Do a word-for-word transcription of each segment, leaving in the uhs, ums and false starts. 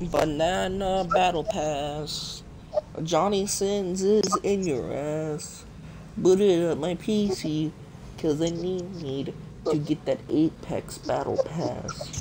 Banana Battle Pass. Johnny Sins is in your ass. Boot it up my P C, cause I need to get that Apex Battle Pass.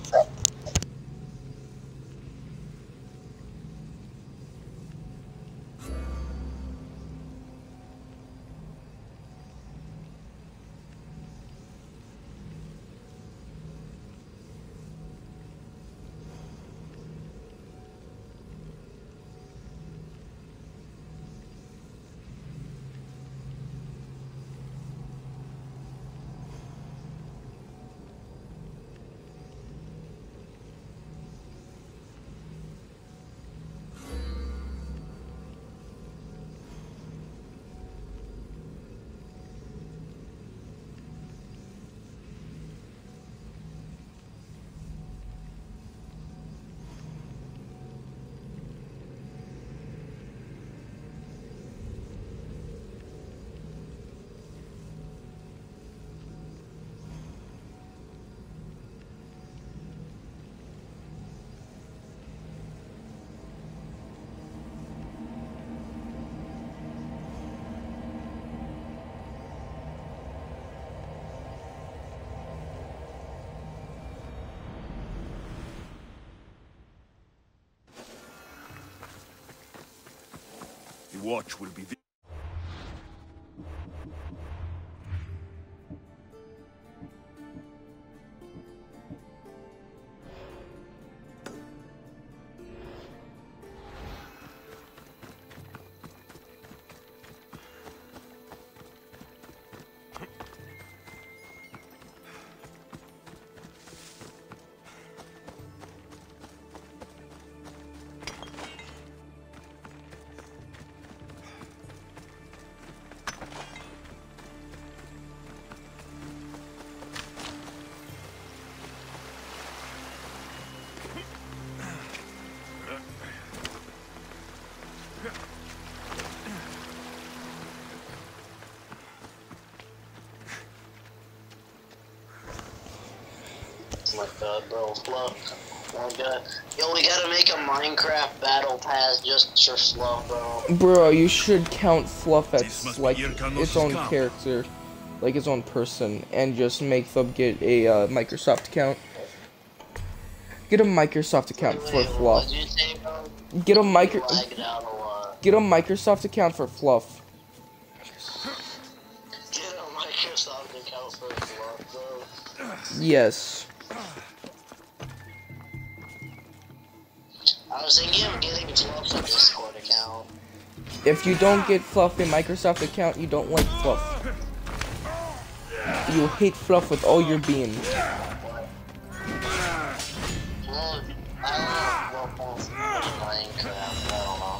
The watch will be the my god, bro. Fluff. Oh my god. Yo, we gotta make a Minecraft battle pass just for Fluff, bro. Bro, you should count Fluff as like its own character, like its own person, and just make them get a uh, Microsoft account. Get a Microsoft account Wait, for wait, Fluff. what'd you say, bro? Get a micro. Lagged out a lot. Get a Microsoft account for Fluff. Get a Microsoft account for Fluff, bro. Yes. I was thinking of getting Fluff a Discord account. If you don't get Fluff a Microsoft account, you don't like Fluff. You hate Fluff with all your being. Well, I don't know if Fluff wants to play Minecraft, I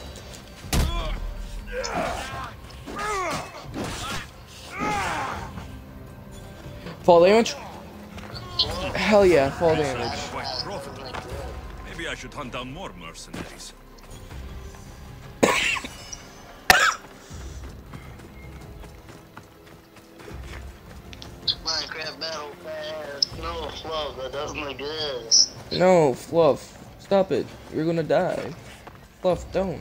don't know. Fall damage? Hell yeah, fall damage. quite profitable. Maybe I should hunt down more mercenaries. Minecraft battle pass. No Fluff, that doesn't exist. No, Fluff. Stop it. You're gonna die. Fluff, don't.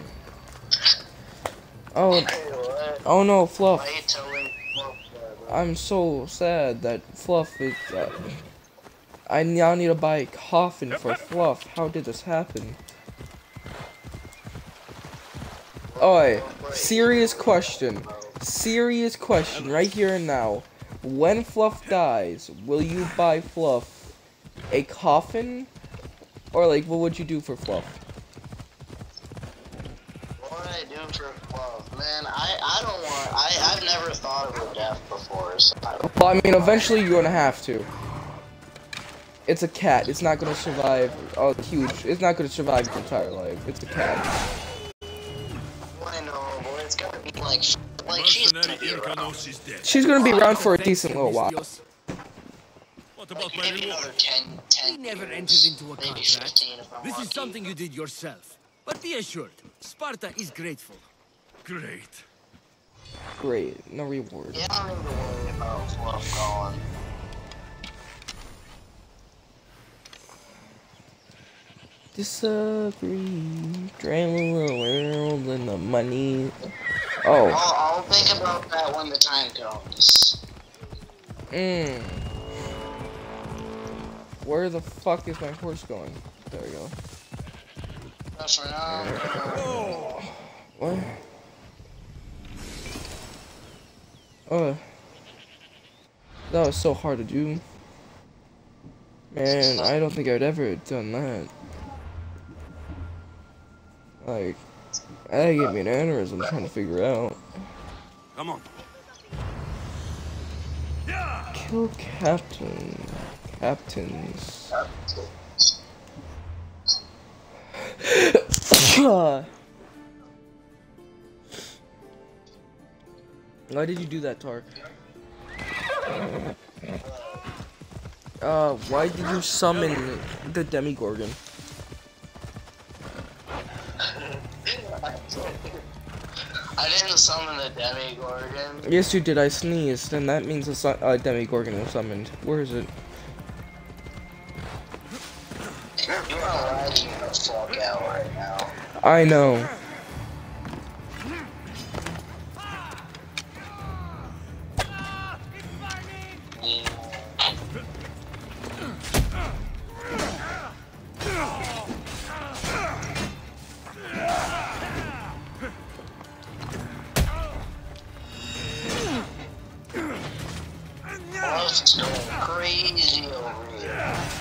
Oh, Hey, what? oh no, Why Fluff. are you telling Fluff that, bro? I'm so sad that Fluff is. Uh, I now need to buy a coffin for Fluff. How did this happen? Oi, serious question. Serious question right here and now. When Fluff dies, will you buy Fluff a coffin? Or like, what would you do for Fluff? What would I do for Fluff? Man, I, I don't want, I, I've never thought of a death before, so I don't. Well, I mean, eventually you're gonna have to. It's a cat. It's not gonna survive. Oh, huge. It's not gonna survive its entire life. It's a cat. I know, but it's gonna be like, like she's gonna Mercenary be around. Irkanos is dead. She's gonna be around for a decent little while. What about Like my maybe reward? another ten, ten We never years, entered into a maybe contract. fifteen if I'm This is lucky. something you did yourself. But be assured, Sparta is grateful. Great. Great. No reward. Yeah, I don't need to worry about Fluff going. disagree. Drain the world and the money. Oh. I'll, I'll think about that when the time comes. Mmm. Where the fuck is my horse going? There we go. That's for now. What? Oh. That was so hard to do. Man, I don't think I'd ever have done that. Like, that gave me an aneurysm trying to figure out. Come on. Kill captain. Captains. Why did you do that, Tark? Uh, why did you summon the Demigorgon? I didn't summon the Demigorgon. Yes, you did. I sneezed, and that means a su uh, Demigorgon was summoned. Where is it? You are lagging the fuck out right now. I know. It's going crazy over here.